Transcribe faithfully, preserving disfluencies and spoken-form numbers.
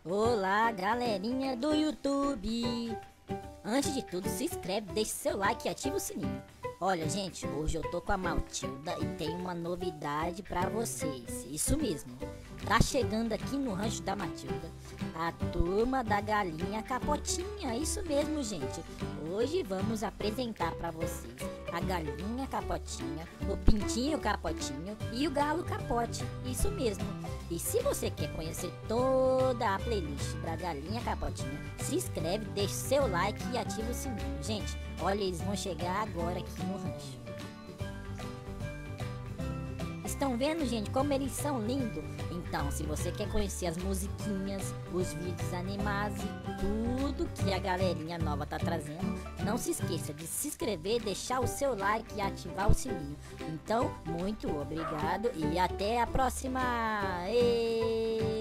Olá, galerinha do YouTube! Antes de tudo, se inscreve, deixa seu like e ativa o sininho. Olha, gente, hoje eu tô com a Matilda e tem uma novidade pra vocês. Isso mesmo, tá chegando aqui no rancho da Matilda a turma da galinha capotinha. Isso mesmo, gente. Hoje vamos apresentar pra vocês a galinha capotinha, o pintinho capotinho e o galo capote. Isso mesmo. E se você quer conhecer toda a playlist da galinha capotinha, se inscreve, deixa seu like e ativa o sininho. Gente, olha, eles vão chegar agora aqui no rancho. Estão vendo, gente, como eles são lindos? Então, se você quer conhecer as musiquinhas, os vídeos animados e tudo que a galerinha nova tá trazendo, não se esqueça de se inscrever, deixar o seu like e ativar o sininho. Então, muito obrigado e até a próxima! E...